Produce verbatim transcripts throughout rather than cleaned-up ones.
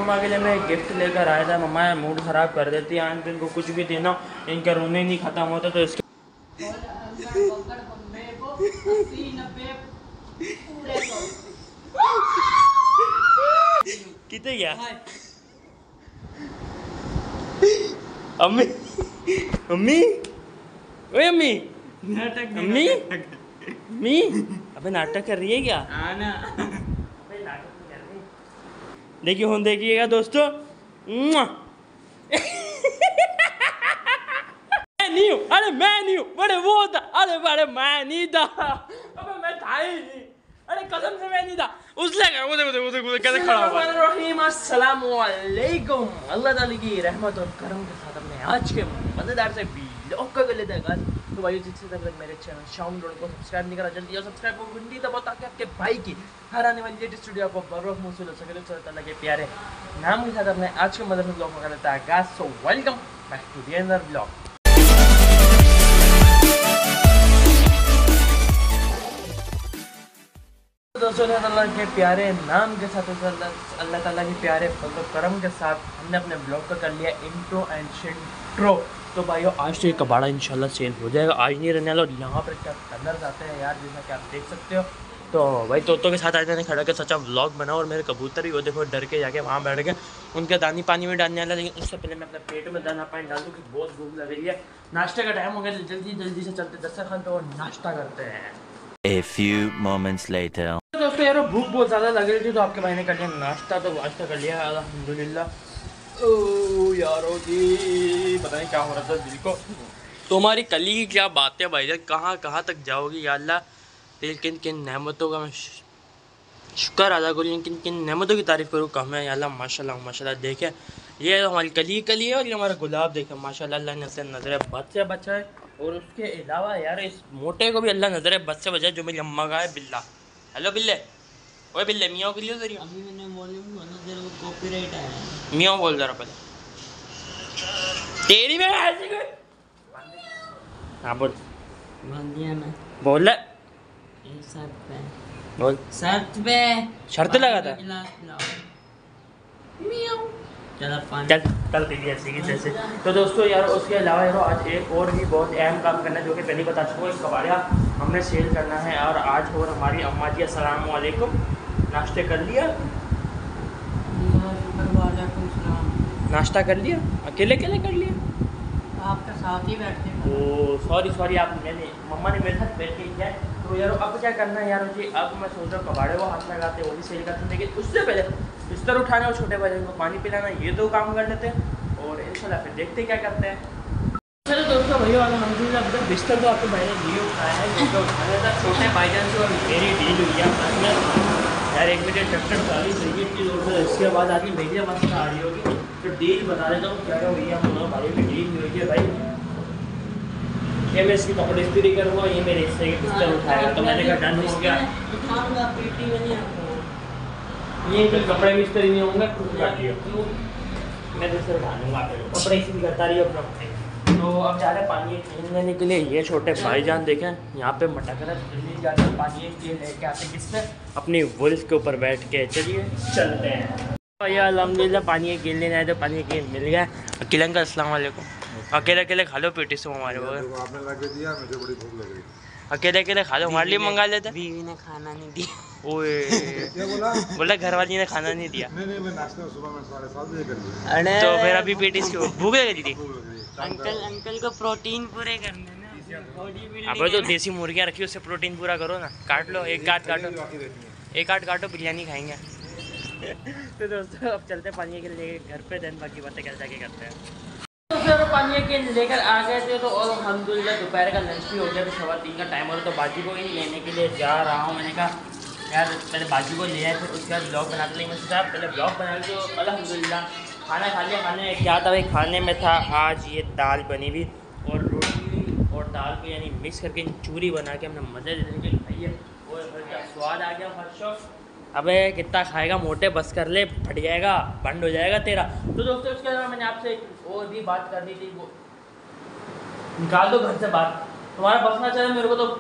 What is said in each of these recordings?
मम्मा के लिए मैं गिफ्ट लेकर आया था। मम्मा मूड ख़राब कर देती है, आज इनको कुछ भी देना इनका रोने नहीं ख़त्म होता। तो इसके कितने गया अम्मी अम्मी ओए अम्मी अम्मी अम्मी अबे नाटक कर रही है क्या? आना अबे नाटक कर रही है। देखिए हूँ देखिएगा दोस्तों। मैं नहीं हूँ, अरे मैं नहीं हूँ, बड़े वो था, अरे बड़े मैं नहीं था, अबे मैं था ही नहीं, अरे कसम से मैं नहीं था। उसने क्या वो देखो देखो देखो कैसे खड़ा हुआ है। अस्सलाम वालेकुम। अल्लाह ताला की रहमत और करम के साथ हमने आज के मजेदार से व्लॉग का कर लेते हैं। तो भाई जिससे तब तक मेरे चैनल शाउंड रोड को सब्सक्राइब नहीं करा जल्दी और सब्सक्राइब को घंटी दबाओ ताकि आपके भाई की हर आने वाली लेटेस्ट वीडियो आपको बर वक्त मौसूल हो सके। तो अल्लाह के प्यारे नाम के साथ अपने आज के मजेदार व्लॉग में कर लेता है guys. So welcome back to the another vlog. दोस्तों अल्लाह के प्यारे नाम के साथ अल्लाह ताला के प्यारे फजल करम के साथ हमने अपने ब्लॉग का कर लिया इंट्रो एंड शिंट्रो। तो भाइयों आज तो ये कबाड़ा इंशाल्लाह सेल हो जाएगा, आज नहीं रहने वाला। और यहाँ पर क्या कलर्स आते हैं यार, जैसा कि आप देख सकते हो। तो भाई तोतों के साथ आज मैंने खड़ा कर सच्चा व्लॉग बना और मेरे कबूतर भी वो देखो डर के जाके वहाँ बैठ गए। उनके दानी पानी में डालने वाला, लेकिन उससे पहले मैं अपने पेट में दाना पानी डाल दूँ कि बहुत भूख लग रही है। नाश्ते का टाइम हो गया, जल्दी जल्दी से चलते दस्तरखान तो नाश्ता करते हैं। A few moments later. दोस्तों यार भूख बहुत ज़्यादा लग रही थी तो आपके भाई ने कर लिया नाश्ता। तो नाश्ता कर लिया अल्हम्दुलिल्लाह। ओ यारो जी पता नहीं क्या हो रहा था दिल को। तुम्हारी कली की क्या बात है भाई, कहाँ कहाँ तक जाओगी या अल्लाह। दिल किन किन नेमतों का मैं शुक्र अदा करूँ, किन किन नेमतों की तारीफ़ करूँ कम है या अल्लाह। माशाल्लाह माशाल्लाह देखें ये हमारी कली कली है और ये हमारा गुलाब देखें माशाल्लाह। अल्लाह ने से नज़र बद से बचाए और उसके अलावा यार इस मोटे को भी अल्लाह नज़र बद से बचाए जो मेरी अम्मा का है बिल्ला। हेलो बिल्ले, ओए बिल्ले मियाँ के लिए जरिए अभी मैंने वॉल्यूम बोला तेरे को कॉपीराइट आया। मियाँ बोल जरा पहले तेरी में ऐसी कोई हाँ बोल बोल दिया मैं बोल ले शर्त पे बोल शर्त पे शर्त लगा था। चल चल चल तेरी ऐसी की जैसे। तो दोस्तों यार उसके अलावा यार आज एक और भी बहुत अहम काम करना है जो कि पहले बता चुका हूँ। इस कबाड़ा हमने सेल करना है और आज और हमारी अम्मा जी अस्सलाम वालेकुम नाश्ते कर लिया, नाश्ता कर लिया अकेले अकेले कर लिया, आपके साथ ही बैठते हैं। ओ सॉरी सॉरी आप मैंने मम्मा ने मेरे साथ बैठ के किया है। तो यार अब क्या करना है यार जी, अब मैं सोच रहा हूँ कबाड़े को हाथ लगाते वो भी सेल करते हैं, लेकिन उससे पहले बिस्तर उठाना और छोटे भाई को पानी पिलाना ये दो काम कर लेते हैं और इंशाल्लाह फिर देखते क्या करते हैं। चलो दोस्तों भैया अल्हम्दुलिल्लाह अब बिस्तर तो आपके भाई ने नहीं उठाया है क्योंकि उठाया था छोटे भाईजान से और मेरी डील हुई है यार। एक मिनट ट्रैक्टर चालीस रही की जोर से, इसके बाद आदमी भैया मस्त आ रही होगी तो डील बता देता हूँ क्या क्या हुई है। हम दोनों भाई की डील हुई है भाई, ये मैं इसकी कपड़े इस्त्री करूँगा, ये मेरे हिस्से के बिस्तर उठाएगा। तो मैंने कहा डन हो गया, ये फिर कपड़े भी इस्त्री नहीं होंगे खुद काटिए मैं बिस्तर उठा लूँगा कपड़े इस्त्री करता रही अपना। तो अब जा रहे हैं पानी छीन लेने के लिए। ये छोटे भाईजान देखें यहाँ पे मटक रहे जल्दी जाते हैं पानी ये लेके आते किससे अपनी वुल्फ के ऊपर बैठ के। चलिए चलते हैं भैया अल्हम्दुलिल्लाह पानी गिन लेने आए तो पानी गिन मिल गया। अकेले अंकल अस्सलाम वालेकुम। अकेले अकेले खा लो पेटी से हमारे वो आपने ला के दिया, मुझे बड़ी भूख लग रही। अकेले अकेले खा लो, हमारे लिए मंगा लेते। बीवी ने खाना नहीं दिया। ओए क्या बोला? बोला घर वाली ने खाना नहीं दिया। नहीं नहीं मैं नाश्ता सुबह में साढ़े सात बजे कर लिया। अरे तो फिर अभी पेटी से भूख लग रही थी। भूख लग रही है। अंकल अंकल को प्रोटीन पूरे करने ना। अब तो देसी मुर्गियाँ रखी उससे प्रोटीन पूरा करो ना। काट लो एक काट काटो एक काट काटो बिरयानी खाएंगे। तो दोस्तों अब चलते हैं पानी के लिए घर पे, देन बाकी बातें कर जाके करते हैं। तो फिर पानी के लेकर आ गए थे तो और अल्हम्दुलिल्लाह दोपहर का लंच भी हो गया। तो सवा तीन का टाइम हो रहा तो बाजी को ही लेने के लिए जा रहा हूँ। मैंने कहा यार पहले बाजी को ले आए फिर उसके बाद ब्लॉग बनाते लेंगे साहब। पहले ब्लॉग बना के तो अल्हम्दुलिल्लाह खाना खा लिया। खाने में क्या था भाई, खाने में था आज ये दाल बनी हुई और रोटी और दाल को यानी मिक्स करके चूरी बना के हमने मज़े लेने के खाई है और क्या स्वाद आ गया हर्षो। अबे कितना खाएगा मोटे, बस कर ले फट जाएगा बंद हो जाएगा तेरा। तो दोस्तों उसके अलावा मैंने आपसे और भी बात करनी थी, वो निकाल दो घर से बात, तुम्हारा बसना चाहिए मेरे को तो।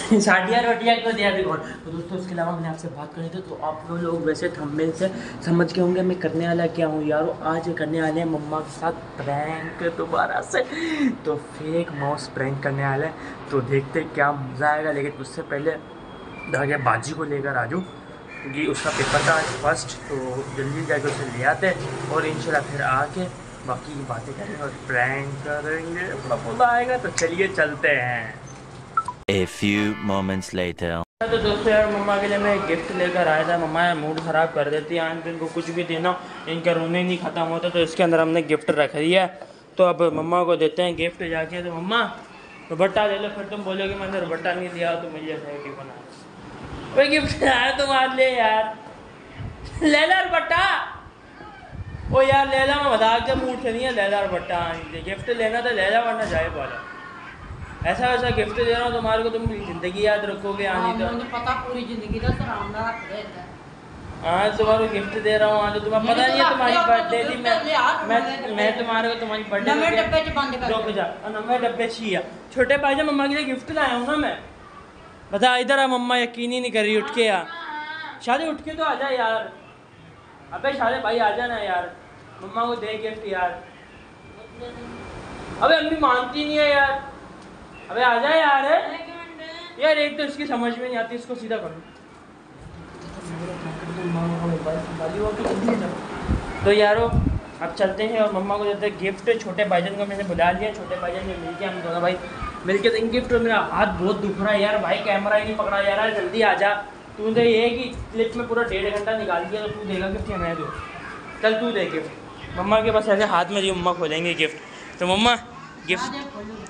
साढ़िया रोटियाँ को दिया भी कौन। तो दोस्तों उसके अलावा मैंने आपसे बात करी थी, तो आप लोग वैसे थंबनेल से समझ के होंगे मैं करने वाला क्या हूँ यारो। आज करने वाले हैं मम्मा के साथ प्रैंक दोबारा से, तो फेक माउस प्रैंक करने वाला है। तो देखते क्या मज़ा आएगा, लेकिन उससे पहले धागे बाजी को लेकर आ जाऊँ क्योंकि उसका पेपर था आज फर्स्ट, तो जल्दी जाके उसे ले आते और इंशाल्लाह फिर आके बाकी की बातें करेंगे और प्रैंक करेंगे, बड़ा मज़ा आएगा। तो चलिए चलते हैं। A few moments later. तो दोस्तों यार मम्मा के लिए मैं गिफ्ट लेकर आया था। मम्मा यार मूड ख़राब कर देती है, आज इनको कुछ भी देना इनका रोने नहीं ख़त्म होता, तो इसके अंदर हमने गिफ्ट रख दिया है। तो अब मम्मा को देते हैं गिफ्ट जाके। तो मम्मा दुपट्टा ले लो, फिर तुम बोलोगे मैंने दुपट्टा नहीं दिया तो मुझे ऐसा कि बना कोई गिफ्ट आया तो मान ले यार, ले ला दुपट्टा। ओ यार ले ला, मैं मजाक के मूड से नहीं है, ले ला दुपट्टा। गिफ्ट लेना तो ले ला वरना जाए वाला। ऐसा वैसा गिफ्ट दे रहा हूँ तुम्हारे को, तुम जिंदगी याद रखोगे आनी तो। मुझे पता पूरी जिंदगी का सराउंडा रख देता है। हाँ तुम्हारे को गिफ्ट दे रहा हूँ, आज तो तुम्हें पता नहीं है तुम्हारी बर्थडे थी। मैं मैं मैं तुम्हारे को तुम्हारी बर्थडे नवे डब्बे च बंद कर रुक जा, नवे डब्बे चाहिए। छोटे भाईजान मम्मा के लिए गिफ्ट लाया हूँ ना मैं। बता इधर आ, मम्मा यकीन ही नहीं कर रही। उठ के यार शादी, उठ के तो आ जा यार। अबे शादी भाई आ जाना यार, मम्मा को दे गिफ्ट यार। अबे अम्मी मानती नहीं है यार, अबे आ जा यार। यार एक तो इसकी समझ में नहीं आती, इसको सीधा कर लो। तो यारो अब चलते हैं और मम्मा को देते हैं गिफ्ट। छोटे भाईजान को मैंने बुला लिया, छोटे भाईजान ने मिलके हम दोनों भाई मिलके देंगे गिफ्ट। और मेरा हाथ बहुत दुख रहा है यार, भाई कैमरा ही नहीं पकड़ा जा रहा है। जल्दी आ जा, तूने ये है कि क्लिप में पूरा डेढ़ घंटा निकाल दिया, तो तू देगा गिफ्ट या मैं दूँ? चल तू दे गिफ्ट। मम्मा के पास ऐसे हाथ में दी, मम्मा खोलेंगे गिफ्ट। तो मम्मा गिफ्ट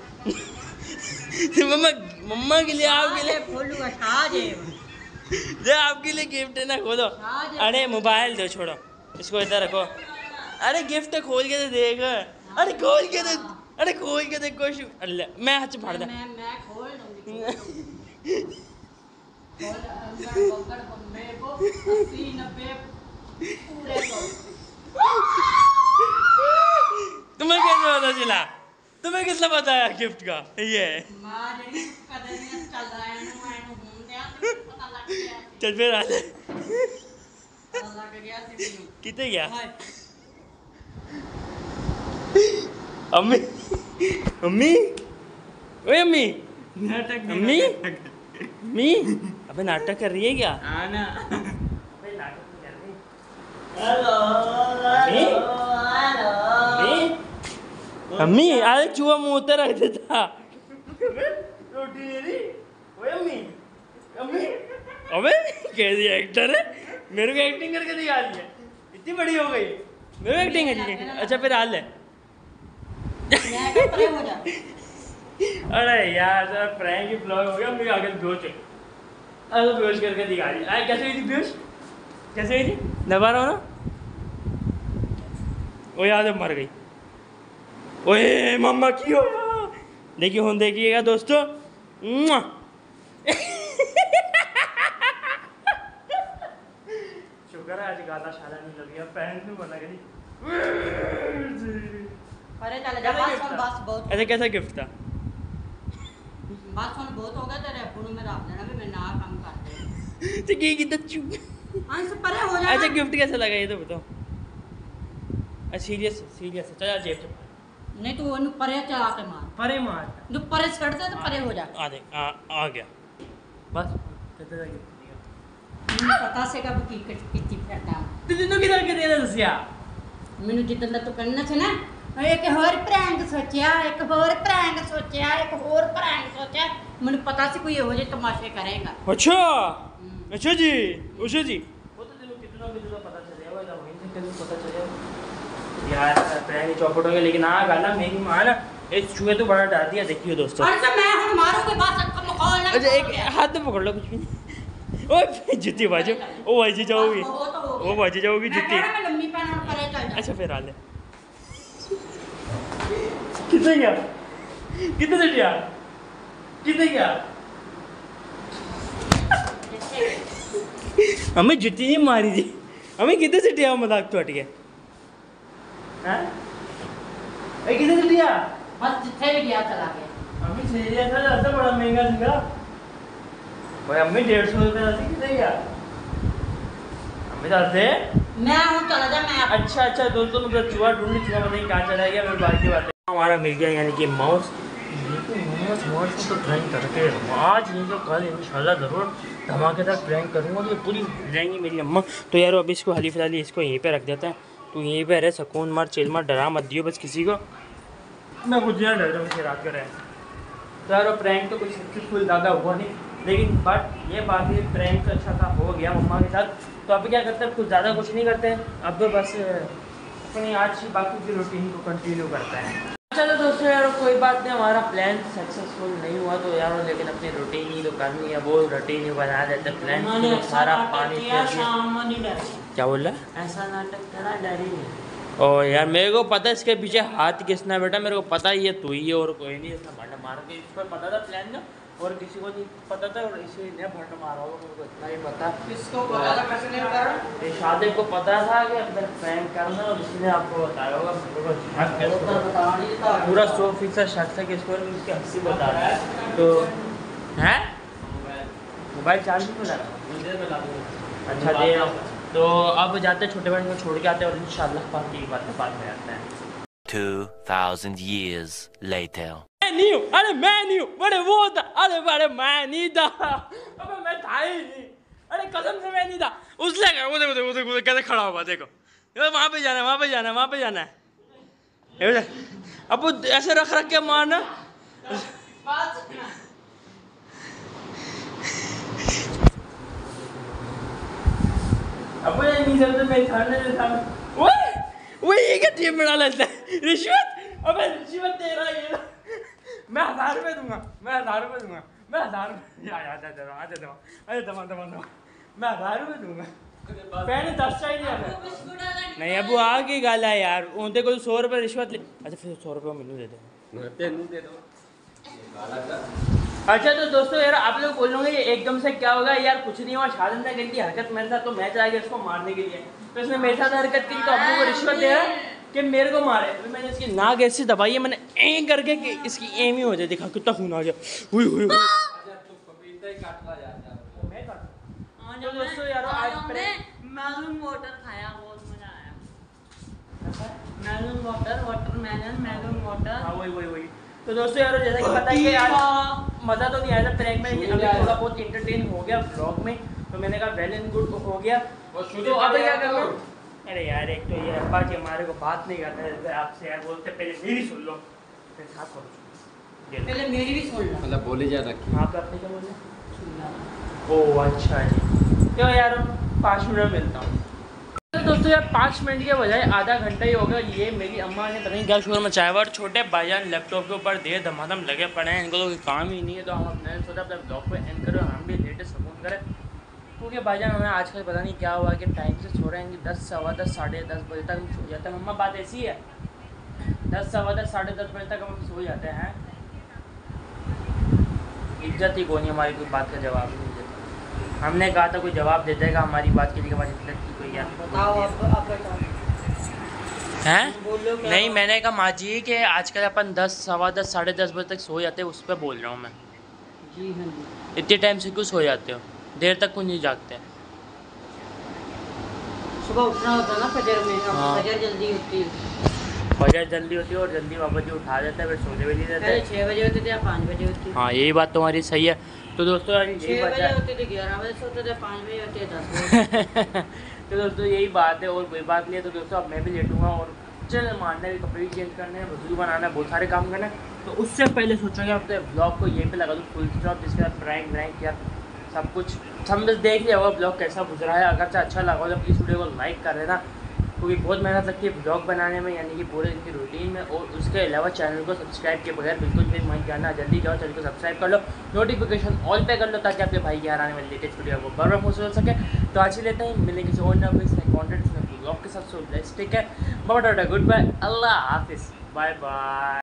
मम्मा मम्मा के लिए, आपके लिए जो आपके लिए गिफ्ट है ना, खोलो। अरे मोबाइल दो, छोड़ो इसको, इधर रखो। अरे गिफ्ट खोल के तो देख, अरे खोल के तो, अरे खोल के देख। कुछ अल्लाह मैं हाथ से फाड़ दे। तुम्हें कैसे पता चला? तुम्हें किसने बताया गिफ्ट का ये? चल फिर आ ले। कितने गया? अम्मी अम्मी ओए अम्मी अम्मी अम्मी अबे नाटक कर रही है क्या? आना अबे नाटक नहीं कर रही। हेलो हेलो अम्मी अरे चूहा मुंह उतर रख देता। रोटी दे रही ओए अम्मी अम्मी। अबे कैसी एक्टर है, मेरे को एक्टिंग करके दिखा रही है, इतनी बड़ी हो गई मेरे को एक्टिंग है। अच्छा फिर हाल है। अरे यार सर प्रैंक ही ब्लॉग हो गया, मुझे आगे बेहोश है। अरे बेहोश करके दिखा रही है। कैसे हुई थी बेहोश, कैसे हुई थी? दबा रहा हो ना, वो याद है मर गई। ओए मम्मा की हो, देखिए हम देखिएगा दोस्तों। शुक्र है आज गाला शाला नहीं लग गया, पैंट में बना गई। अरे चल जा, बस सुन, बस बहुत। ऐसा कैसा गिफ्ट था? बस सुन, बहुत हो गया तेरे अब्बू ने मेरा आप लेना भी मैं ना काम करते। तो की कितना चू अंश परे हो जा। अच्छा गिफ्ट कैसा लगा ये तो बताओ। अच्छा सीरियस सीरियस चला जेब से नहीं तो वो परे चला के मार, परे मार जो परे छड़ते तो परे हो जा। आ देख आ आ गया बस। कितना लगा ਮੈਨੂੰ ਪਤਾ ਸੀਗਾ ਵੀ ਕੀ ਕੀਤੀ ਫਿਰਦਾ। ਤੇ ਤੈਨੂੰ ਕਿਹਦਾ ਕਿ ਦੇ ਦੱਸਿਆ? ਮੈਨੂੰ ਜਿੱਦਾਂ ਦਾ ਤੂੰ ਕਹਿਣਾ ਸੀ ਨਾ, ਇੱਕ ਹੋਰ ਪ੍ਰੈਂਕ ਸੋਚਿਆ, ਇੱਕ ਹੋਰ ਪ੍ਰੈਂਕ ਸੋਚਿਆ, ਇੱਕ ਹੋਰ ਪ੍ਰੈਂਕ ਸੋਚਿਆ। ਮੈਨੂੰ ਪਤਾ ਸੀ ਕੋਈ ਇਹੋ ਜਿਹੇ ਤਮਾਸ਼ੇ ਕਰੇਗਾ। अच्छा अच्छा जी उषा जी वो तो तेरे कितना कितना पता चलेगा, वही वहीं से तेरे पता चलेगा यार प्रैंक चौपट हो गया। लेकिन हाँ गाना मेरी माँ ना एक चूहे तो बड़ा डर दिया। देखिए दोस्तों, अरे मैं हम मारूंगी बस तुम खोल ना। अच्छा एक हाथ में पकड़ लो कुछ भी नहीं। ओए जुत्ती बाजू, ओ बाजी जाओगी, ओ बाजी जाओगी जुत्ती। मैं लंबी पहन और परे चल जा। अच्छा फिर आ ले। कितने गया, कितने से गया, कितने गया? हमें जुत्ती नहीं मारी थी, हमें कितने से दिया? मजाक तो हट गया। हैं ए कितने से दिया? बस जिथे भी गया चला गया। हमें से दिया था, ज्यादा बड़ा महंगा था। भाई अम्मी डेढ़ सौ रुपये डालती कितने यार अम्मी डालते मैं हूँ चला जा मैं आप- अच्छा अच्छा दोस्तों मतलब चूहा ढूंढने चूहा पता नहीं कहाँ चला गया मैं बात की बात है हमारा मिल गया यानी कि माउस माउस माउस को तो प्रैंक करके आज नहीं तो कल इंशाल्लाह ज़रूर धमाकेदार प्रैंक करूँगा तो पूरी जाएंगी मेरी अम्मा। तो यार अभी इसको हाली फिलहाल इसको यहीं पे रख देते हैं। तो यहीं पे रहे सुकून मार चिल मार डरा मत दियो बस किसी को। मैं खुद यहाँ डर रहा हूँ रात कर रहे हैं। तो यार प्रैंक तो कुछ सक्सेसफुल ज़्यादा हुआ नहीं लेकिन बट ये बात है प्रैंक अच्छा था हो गया मम्मा के साथ। तो अभी क्या करते हैं कुछ ज़्यादा कुछ नहीं करते हैं अब तो बस अपनी आज बाकी की रूटीन को कंटिन्यू करता है। चलो दोस्तों यार कोई बात नहीं हमारा प्लान सक्सेसफुल नहीं हुआ तो यार लेकिन अपनी रूटीन ही तो करनी है वो रूटीन ही बना देते प्लान मैंने ऐसा सारा नाटक पानी किया, फेंक दिया। शाम में नहीं डरी। क्या बोल रहा है ऐसा नाटक करा डरी नहीं। ओ यार मेरे को पता है इसके पीछे हाथ किसना है बेटा मेरे को पता ही है तू ही है और कोई नहीं इसने भंड मार के इस पर पता था प्लान का और किसी को नहीं पता था और इसीलिए भंड मारा होगा मेरे को इतना ही पता। किसको पता था कैसे नहीं करा? शादी को पता था कि अंदर प्रैंक करना और इसलिए आपको बताया होगा मेरे को शक है वो तो बता नहीं था। पूरा सौ फीसद शक था कि इसको इसके हंसी बता रहा है। तो है मोबाइल चार्ज में लगा अच्छा दे रहा हूँ। तो अब जाते हैं छोटे बहन को छोड़ के आते हैं और इंशाल्लाह बाकी बातें बाद में आते हैं। Two thousand years later. मैं नहीं हूँ अरे मैं नहीं हूँ बड़े वो था अरे बड़े मैं नहीं था अबे मैं था ही नहीं अरे कसम से मैं नहीं था उसने कहा वो देखो देखो देखो कैसे खड़ा हुआ देखो वहाँ पे जाना है वहाँ पे जाना है वहाँ पे जाना है अब वो ऐसे रख रख के मारना अब ये नहीं चलते मैं छाड़ने देता वो वो ये क्या टीम बना लेता है रिश्वत अबे रिश्वत दे रहा है ये मैं हजार रुपये दूंगा मैं हजार रुपये दूंगा मैं हजार रुपये आ जा दे आ दे अरे दमा दमा दमा मैं हजार रुपये दूंगा पहले दस चाहिए नहीं अब वो आ गई गाल है यार उनके को सौ रुपये रिश्वत ले अच्छा फिर सौ रुपये मैनू दे दो अच्छा तो दोस्तों यार आप लोग बोलोगे ये एकदम से क्या होगा यार कुछ नहीं हुआ शादी ने करी हरकत मेरे साथ तो मैं चला गया इसको मारने के लिए तो इसने मेरे साथ हरकत की तो अपने को रिश्वत दे रहा कि मेरे को मारे तो मैंने इसकी नाक ऐसी दबाई है मैंने ए करके कि इसकी एम ही हो जाए देखा कितना खून आ गया हुई हुई हुई तो दोस्तों यार आज मैरून वाटर खाया बहुत मजा आया। Maroon water watermelon maroon water. हाँ वही वही वही तो दोस्तों यार जैसा कि पता है कि यार मज़ा तो नहीं आया था प्रैंक में अभी थोड़ा बहुत इंटरटेन हो गया ब्लॉग में तो मैंने कहा वेल एंड गुड हो गया तो अब क्या करना अरे यार एक तो ये अब्बा जी हमारे को बात नहीं करते आपसे यार बोलते पहले मेरी सुन लो फिर साथ करो पहले मेरी भी सुन लो मतलब बोले जा रखी हाँ तो अपने क्या बोले ओह अच्छा जी क्यों यार पाँच मिनट में मिलता हूँ तो दोस्तों यार पाँच मिनट के बजाय आधा घंटा ही हो गया ये मेरी अम्मा ने पता नहीं क्या शोर मचाया हुआ और छोटे भाईजान लैपटॉप के ऊपर देर धमाधम लगे पड़े हैं इनको तो काम ही नहीं है तो हम अपने सोचा अपने ब्लॉग पे एंड करो हम भी लेटे सुकून करें क्योंकि भाईजान हमें आजकल पता नहीं क्या हुआ कि टाइम से सो रहे हैं कि दस सवा दस साढ़े दस बजे तक हम सो जाते हैं मम्मा बात ऐसी है दस सवा दस साढ़े दस बजे तक हम सो जाते हैं इज्जत ही कौन हमारी कोई बात का जवाब नहीं देता हमने कहा था कोई जवाब दे देगा हमारी बात के लिए हमारी इज्जत की कोई यार बताओ अब अब बताओ हैं बोलो क्या नहीं मैंने कहा माँ जी कि आजकल अपन दस सवा दस साढ़े दस बजे तक सो जाते हैं उस पर बोल रहा हूँ मैं जी हाँ जी इतने टाइम से क्यों सो जाते हो देर तक क्यों नहीं जागते सुबह उठना होता है ना फजर में हाँ। फजर जल्दी होती है वजह जल्दी होती है और जल्दी बाबा जी उठा देते हैं फिर सोने भी नहीं देते पहले छः बजे होते थे या पाँच बजे होती हाँ यही बात तुम्हारी सही है तो दोस्तों यार यही छः बात बजे है होते थे ग्यारह बजे सोते थे पाँच बजे होते थे दस बजे तो दोस्तों यही बात है और कोई बात नहीं है तो दोस्तों अब मैं भी लेटूंगा और चल मारने के कपड़े भी चेंज करने हैं वजू बनाना है बहुत सारे काम करना है तो उससे पहले सोचेंगे अपने ब्लॉग को यहीं पे लगा दूँ फुल स्टॉप जिसके बाद प्रैंक व्रैंक या सब कुछ सब बस देख लिया होगा ब्लॉग कैसा गुजरा है अगर से अच्छा लगा हो तो प्लीज़ वीडियो को लाइक कर देना क्योंकि बहुत मेहनत लगती है ब्लॉग बनाने में यानी कि पूरे दिन की रूटीन में और उसके अलावा चैनल को सब्सक्राइब के बगैर बिल्कुल भी मत जाना जल्दी जाओ चैनल को सब्सक्राइब कर लो नोटिफिकेशन ऑल पे कर लो ताकि आपके भाई के आने वाले लेटेस्ट वीडियो को बार बार पहुँच सके तो आज ही लेते हैं मिलेंगे किसी और नए कॉन्टेंट ब्लॉग के साथ so let's take care bye bye good bye अल्लाह हाफिज़ बाय बाय।